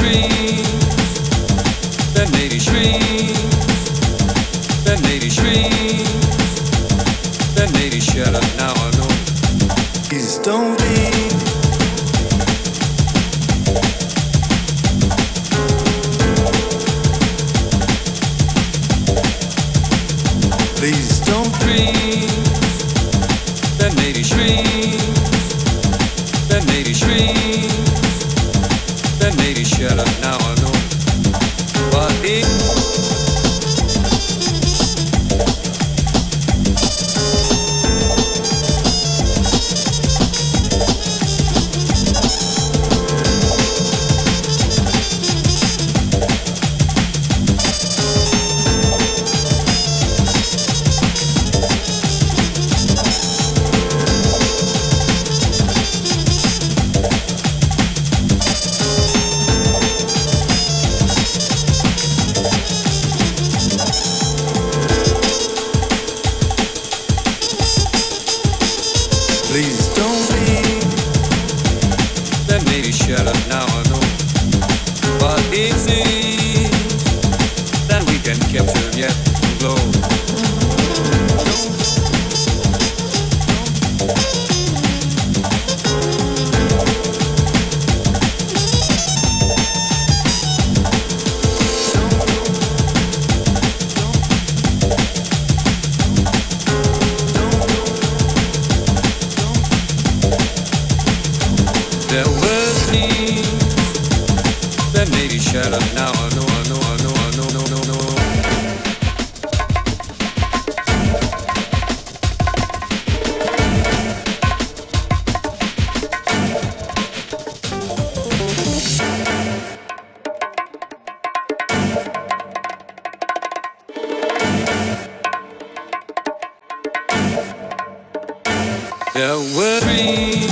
There were dreams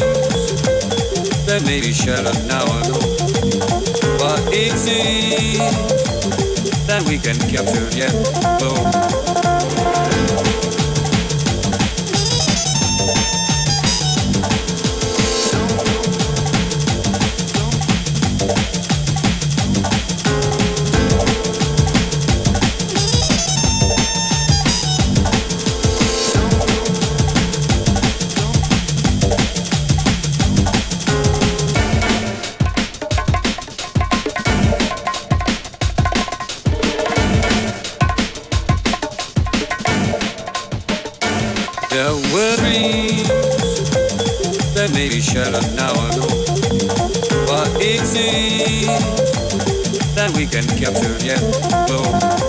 that may be shattered now I know, but it seems that we can capture yet close. There were dreams that may be shattered now I know, but it seems that we can capture yet close.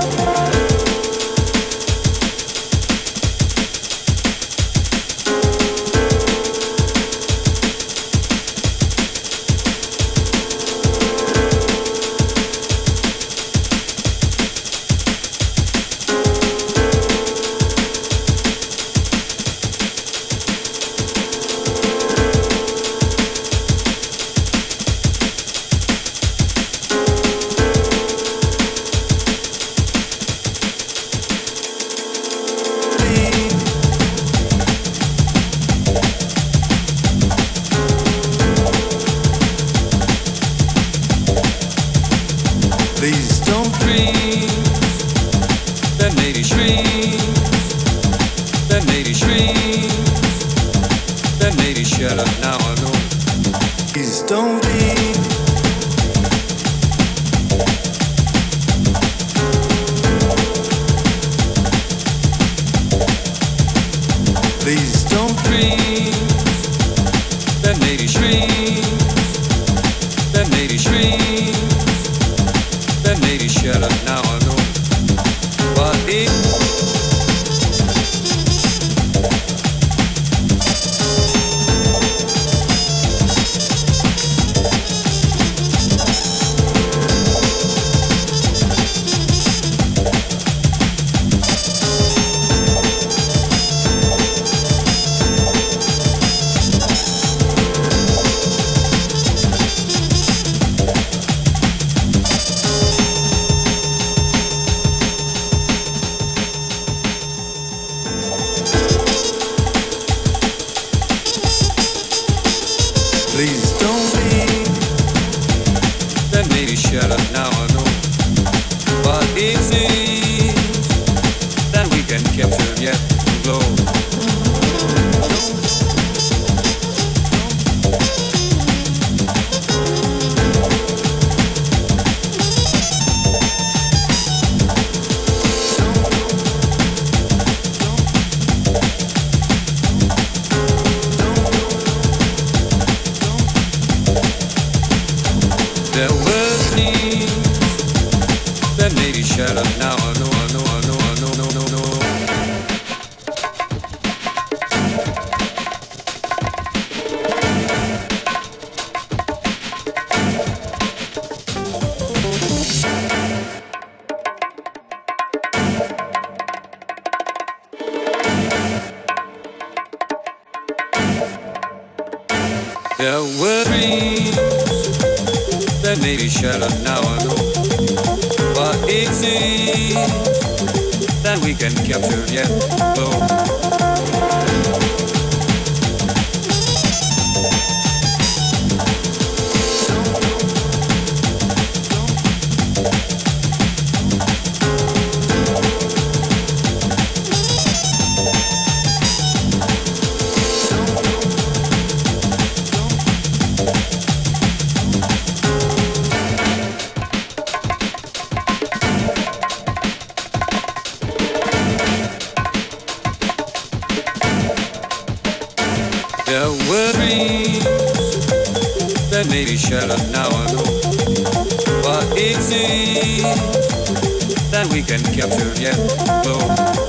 Please don't dream that maybe dreams that maybe dreams that maybe shattered now I know. Please don't dream. Please don't dream that maybe dreams that maybe dreams that maybe shattered now I know, but it may be shattered now, I know. But it seems that we can capture yet the glow. There were things that may be shattered now, I know, I know, I know, I know, no, no, no. There were dreams that may be shattered now, I know. But it seems that we can capture yet though. There were dreams that may be shattered now, I know. But it seems that we can capture yet though.